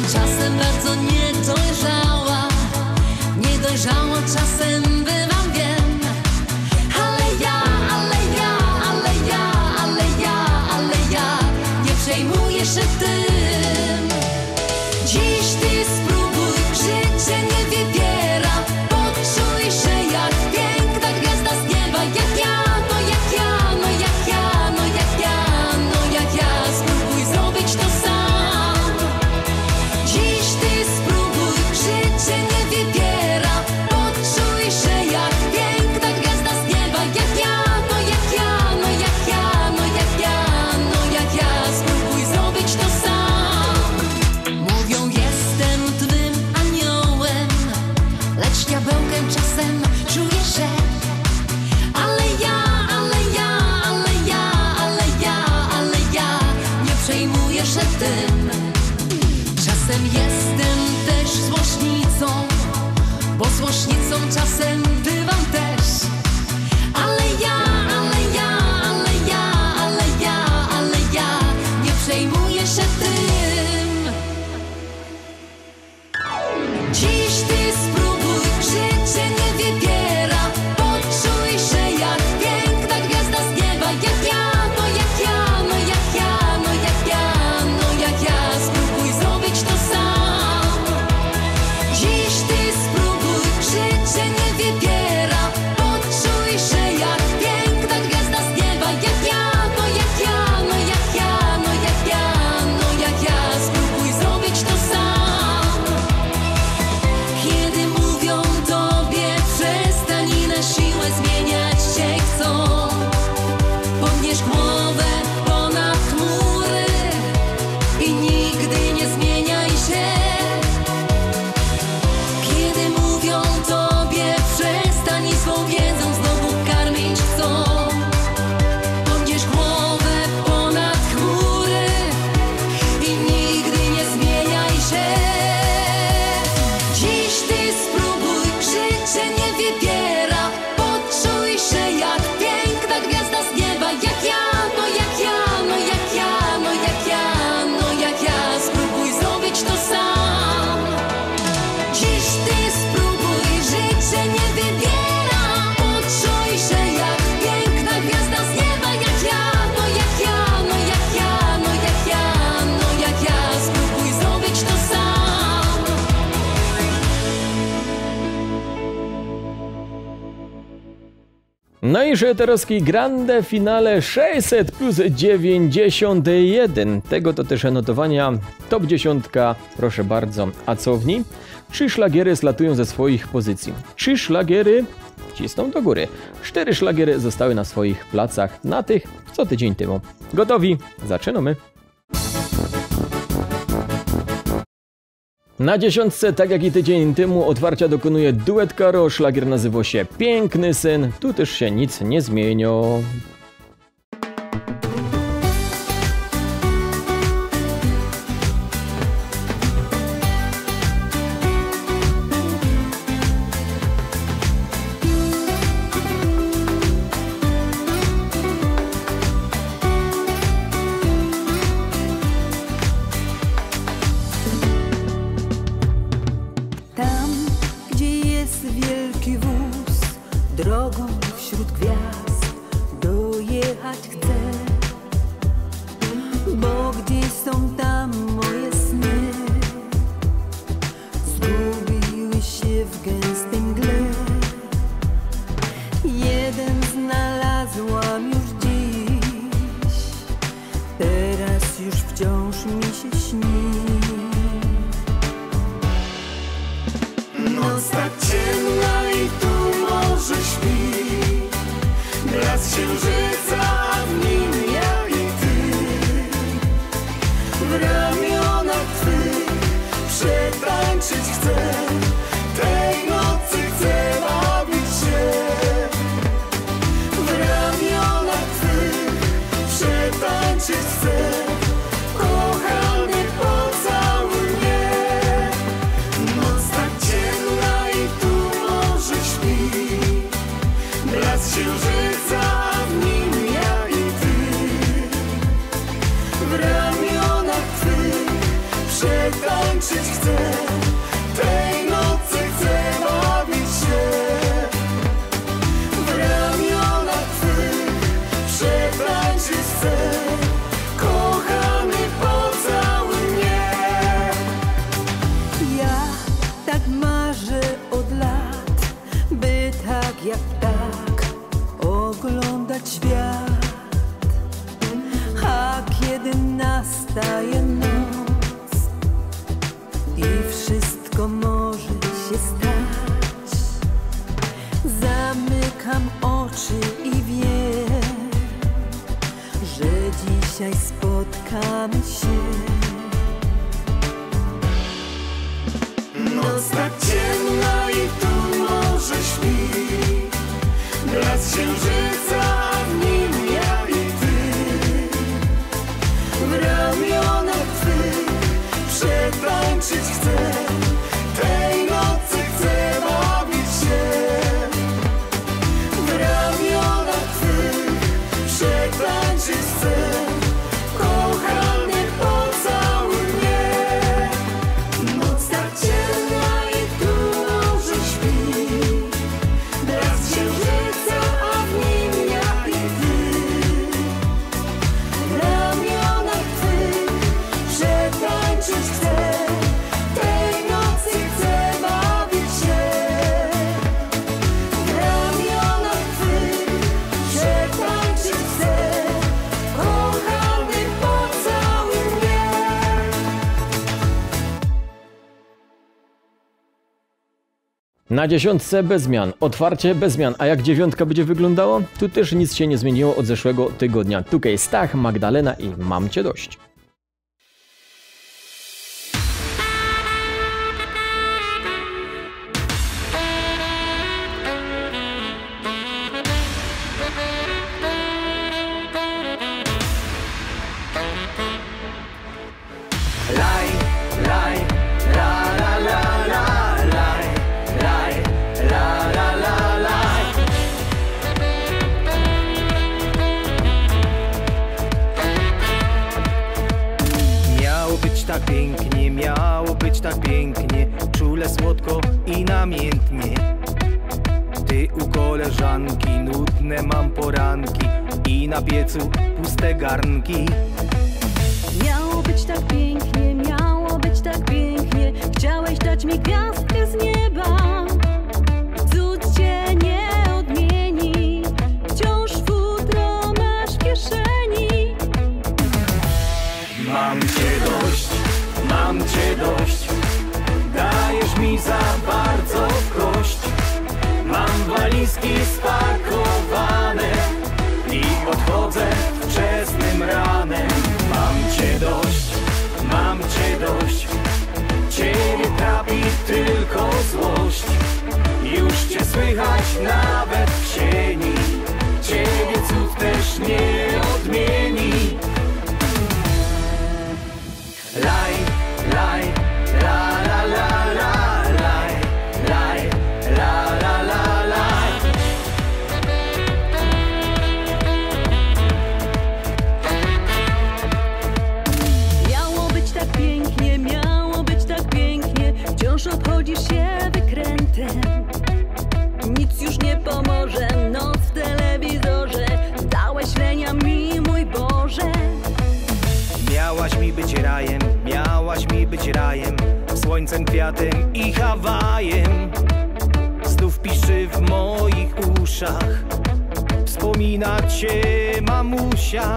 czasem bardzo niedojrzała, niedojrzała czasem bywam, wiem. Ale ja nie przejmuję się tym. Dziś ty spróbuj, życie nie wybiera. Poczuj się jak piękna gwiazda z nieba. Jak ja, no jak ja, no jak ja, no jak ja, no jak ja. Spróbuj zrobić to sam. Dziś ty spróbuj, życie nie wybiera. Poczuj się jak piękna gwiazda z nieba. Jak ja, no jak ja, no jak ja, no jak ja, no jak ja. Spróbuj zrobić to sam. Mówią, jestem twym aniołem, lecz diabełkiem czasem czuję się. Ale ja nie przejmuję się tym. Czasem jestem też złośnicą, bo złośnicą czasem bywam też. Ale ja nie przejmuję się tym. Dziś ty spróbuj, życie nie wybiera. Poczuj się jak piękna gwiazda z nieba. Jak ja, no jak ja, no jak ja, no jak ja, no jak ja. Spróbuj zrobić to sam. Dziś ty spróbuj, życie nie wybiera. Poczuj się jak piękna gwiazda z nieba. Jak ja, no jak ja, no jak ja, no jak ja, no jak ja. Spróbuj zrobić to sam. Kiedy mówią tobie przestań i na siłę zmieniać się chcą, podnieś głowę ponad chmury i nigdy nie zmieniaj się. Kiedy mówią tobie przestań i swą wiedzą znowu karmić chcą, podnieś głowę ponad chmury i nigdy nie zmieniaj się. Dziś ty spróbuj, życie nie wybiera. Poczuj się jak piękna gwiazda z nieba. Jak ja, no jak ja, no jak ja, no jak ja, no jak ja. Spróbuj zrobić to sam. Dziś ty spróbuj, życie nie wybiera. Poczuj się jak piękna gwiazda z nieba. Jak ja, no jak ja, no jak ja, no jak ja, no jak ja. Spróbuj zrobić to sam. No i Żytorowski Grande Finale 600 plus 91. Tego to też notowania top 10, proszę bardzo. A co w niej? 3 szlagiery zlatują ze swoich pozycji. 3 szlagiery cisną do góry. 4 szlagiery zostały na swoich placach, na tych co tydzień temu. Gotowi? Zaczynamy. Na 10, tak jak i tydzień temu, otwarcia dokonuje duet Karo. Szlagier nazywa się Piękny Syn. Tu też się nic nie zmieniło. Tam, gdzie jest wielki wóz, drogą wśród gwiazd dojechać chcę. Bo gdzieś są tam moje sny, zgubiły się w gęstej mgle. Jeden znalazłam już dziś, teraz już wciąż mi się śni. Noc tak ciemna i tu morze śpi, blask księżyca, a w nim ja i ty. W ramionach twych przetańczyć chcę, tej nocy chcę bawić się. W ramionach twych przetańczyć chcę, kochany pocałuj mnie. Noc tak ciemna i tu morze śpi, blask księżyca, a w nim ja i ty. W ramionach twych przetańczyć nastaje noc i wszystko może się stać. Zamykam oczy i wiem, że dzisiaj spotkamy się. Noc tak ciemna i tu morze śpi, brak księżyca, a w nim ja i ty. W ramionach twych przetańczyć chcę, tej nocy chcę bawić się. W ramionach twych przetańczyć chcę, kochany pocałuj mnie. Noc tak ciemna i tu morze śpi, brak księżyca, a w nim ja i ty. W ramionach twych przetańczyć chcę, tej nocy chcę bawić się. W ramionach twych przetańczyć chcę, kochany pocałuj mnie. Na 10 bez zmian, otwarcie bez zmian, a jak 9 będzie wyglądało? Tu też nic się nie zmieniło od zeszłego tygodnia. Tutaj Stach, Magdalena i Mam Cię dość. Laj, laj, la la la la, laj, laj, la la la laj. Miało być tak pięknie, miało być tak pięknie, czule, słodko i namiętnie. Ty u koleżanki, nudne mam poranki i na piecu puste garnki. Miało być tak pięknie, miało być tak pięknie. Chciałeś dać mi gwiazdkę z nieba. Cud cię nie odmieni, wciąż futro masz w kieszeni. Mam cię dość, mam cię dość, dajesz mi za bardzo w kość. Mam walizki spakowane i odchodzę wczesnym ranem. Mam cię dość, mam cię dość, ciebie trapi tylko złość. Już cię słychać nawet w sieni, ciebie cud też nie odmieni. Laj, laj, la la la la, laj, laj, la la la laj. Miało być tak pięknie, miało być tak pięknie. Wciąż obchodzisz się wykrętem. Nic już nie pomoże, noc w telewizorze. Dałeś lenia mi, mój Boże. Miałaś mi być rajem, miałaś mi być rajem, słońcem, kwiatem i Hawajem. Znów piszczy w moich uszach, wspomina cię mamusia.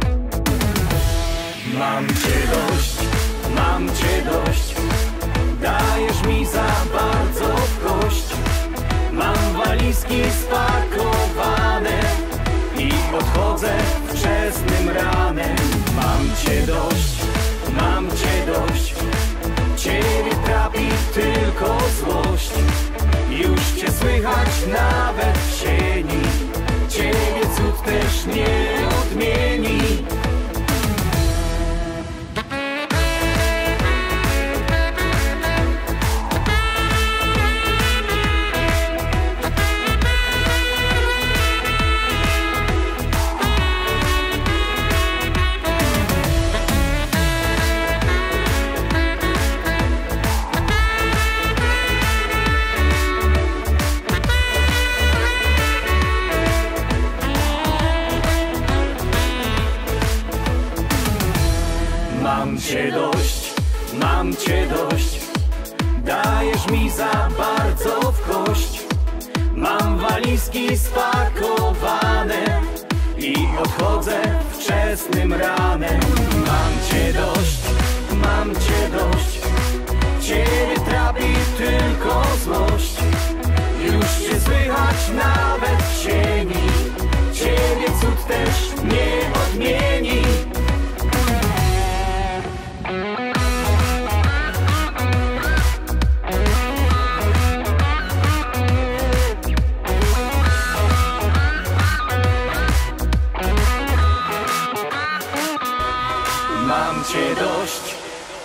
Mam cię dość, mam cię dość, dajesz mi za bardzo w kość. Mam walizki spakowane i odchodzę wczesnym ranem. Mam cię dość, mam cię dość, ciebie trapi tylko złość. Już cię słychać nawet w sieni, ciebie cud też nie odmieni. Mam cię dość, mam cię dość, dajesz mi za bardzo w kość. Mam walizki spakowane i odchodzę wczesnym ranem. Mam cię dość, ciebie trapi tylko złość. Już cię słychać nawet w sieni, ciebie cud też nie odmieni. Mam cię dość.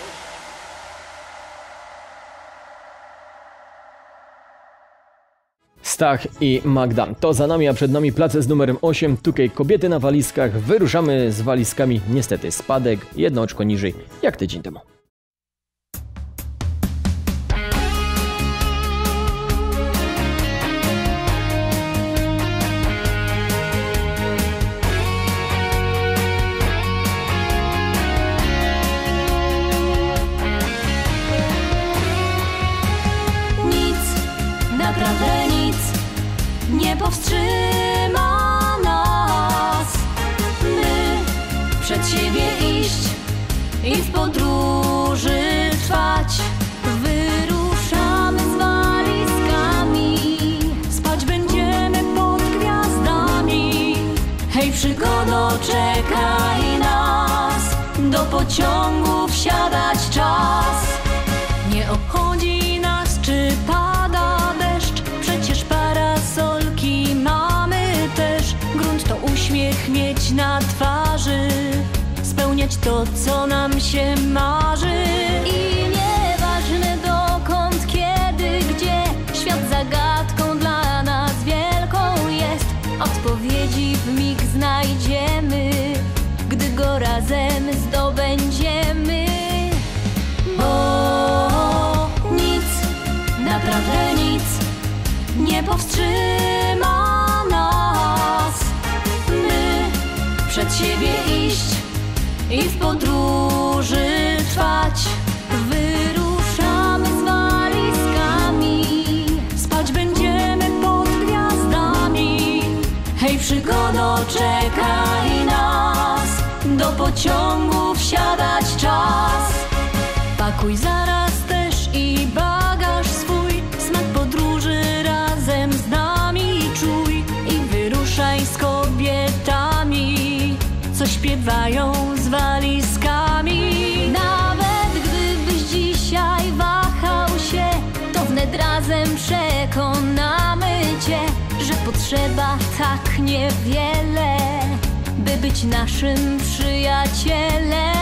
Stach i Magda. To za nami, a przed nami place z numerem 8. Tutaj kobiety na walizkach. Wyruszamy z walizkami. Niestety spadek, jedno oczko niżej, jak tydzień temu. Naprawdę nic nie powstrzyma nas. My przed siebie iść i w podróży trwać. Wyruszamy z walizkami, spać będziemy pod gwiazdami. Hej, przygodo, czekaj nas, do pociągu wsiadać czas. Nie obchodzi nas, czy pada deszcz, przecież parasolki mamy też. Grunt to uśmiech mieć na twarzy, spełniać to, co nam się marzy. I nieważne dokąd, kiedy, gdzie, świat zagadką dla nas wielką jest. Odpowiedzi w mig znajdziemy, gdy go razem zdobędziemy. Bo nic, naprawdę nic nie powstrzyma nas. My przed siebie iść i w podróży trwać. Wyruszamy z walizkami, spać będziemy pod gwiazdami. Hej, przygodo, czekaj nas, do pociągu wsiadać czas. Pakuj zaraz też i bagaż swój, smak podróży razem z nami czuj. I wyruszaj z kobietami, co śpiewają z walizkami. Nawet gdybyś dzisiaj wahał się, to wnet razem przekonamy cię, że potrzeba tak niewiele, by być naszym przyjacielem.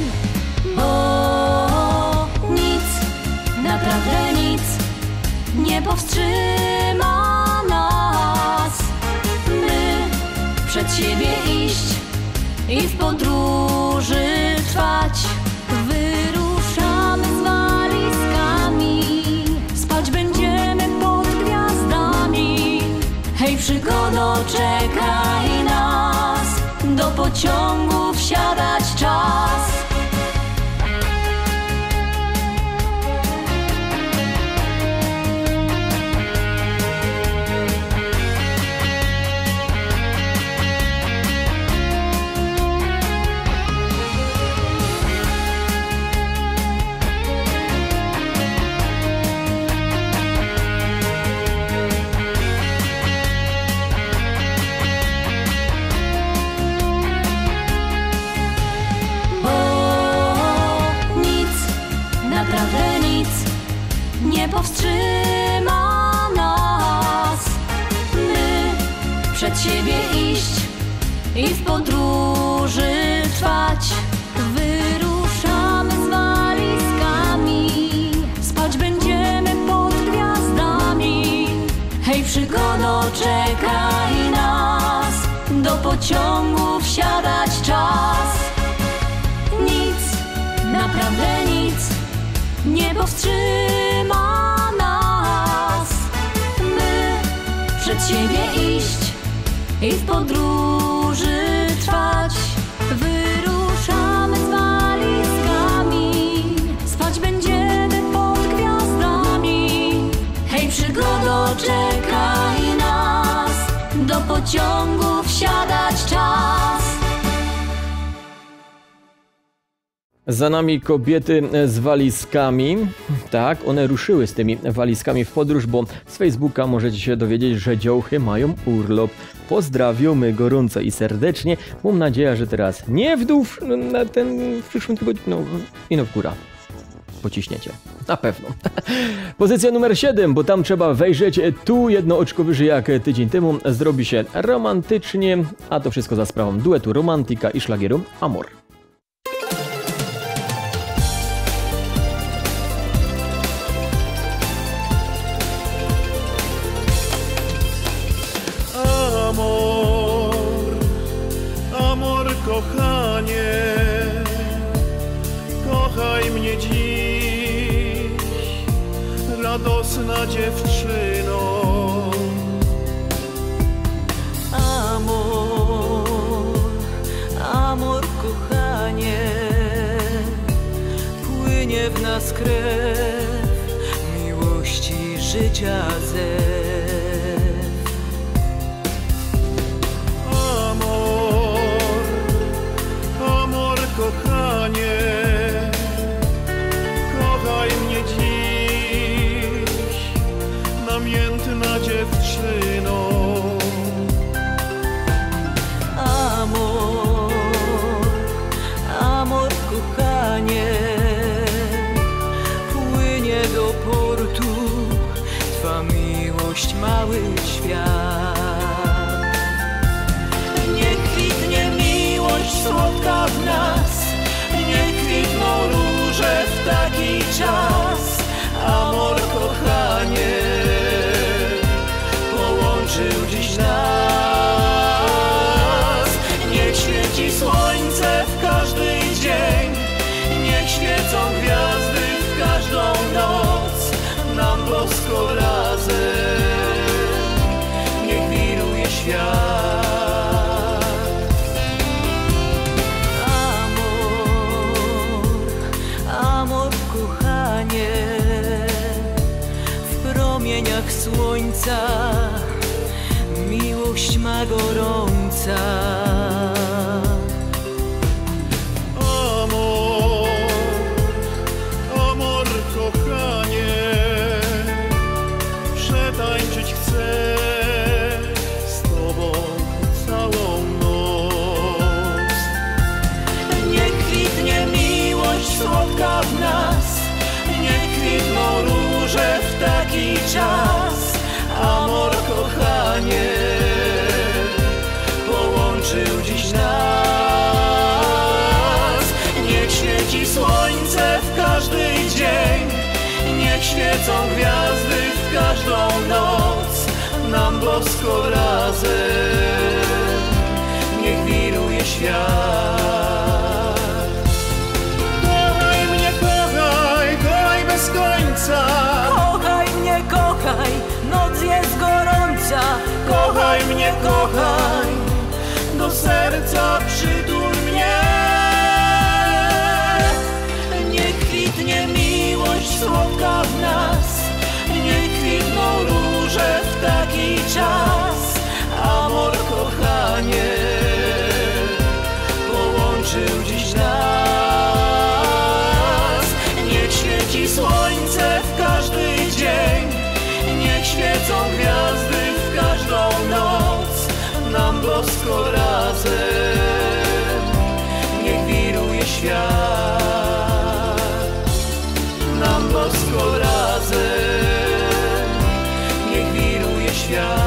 Bo nic, naprawdę nic nie powstrzyma nas. My przed siebie iść i w podróży trwać. Wyruszamy z walizkami, spać będziemy pod gwiazdami. Hej, przygodo, czekaj nas, do pociągu wsiadać czas. Nie powstrzyma nas. My przed siebie iść i w podróży trwać. Wyruszamy z walizkami, spać będziemy pod gwiazdami. Hej, przygodo, czekaj nas, do pociągu wsiadać czas. Nic, naprawdę nic nie powstrzyma nas. My przed siebie iść i w podróży trwać. Wyruszamy z walizkami, spać będziemy pod gwiazdami. Hej, przygodo, czekaj nas, do pociągu wsiadać czas. Za nami kobiety z walizkami. Tak, one ruszyły z tymi walizkami w podróż, bo z Facebooka możecie się dowiedzieć, że dziołchy mają urlop. Pozdrawiamy gorąco i serdecznie. Mam nadzieję, że teraz nie w dół na ten w przyszłym tygodniu, no i no w górę. Pociśniecie. Na pewno. Pozycja numer 7, bo tam trzeba wejrzeć tu jedno oczko wyżej jak tydzień temu. Zrobi się romantycznie, a to wszystko za sprawą duetu Romantika i szlagieru Amor. Amor, amor kochanie, kochaj mnie dziś, radosna dziewczyno. Amor, amor kochanie, płynie w nas krew miłości życia zew. Kochanie, kochaj mnie dziś, namiętna dziewczyno. Amor, amor kochanie, płynie do portu twa miłość, mały świat. Niech kwitnie miłość słodka w nas, niech kwitną róże w taki czas. Amor kochanie połączył dziś nas. Niech świeci słońce w każdy dzień, niech świecą gwiazdy w każdą noc. Nam bosko razem niech wiruje świat. W promieniach słońca miłość ma gorąca. Amor, amor kochanie, przetańczyć chcę z tobą całą noc. Niech kwitnie miłość słodka w nas, niech kwitną róże w taki czas. Amor kochanie połączył dziś nas. Niech świeci słońce w każdy dzień, niech świecą gwiazdy w każdą noc. Nam bosko razem niech wiruje świat. Kochaj mnie, kochaj, kochaj bez końca. Kochaj mnie, kochaj, noc jest gorąca. Kochaj mnie, kochaj, do serca przytul mnie. Niech kwitnie miłość słodka w nas, niech kwitną róże w taki czas. Amor kochanie połączył dziś nas. Niech świeci słońce w każdy dzień, niech świecą gwiazdy w każdą noc. Nam bosko razem niech wiruje świat. Nam bosko razem niech wiruje świat.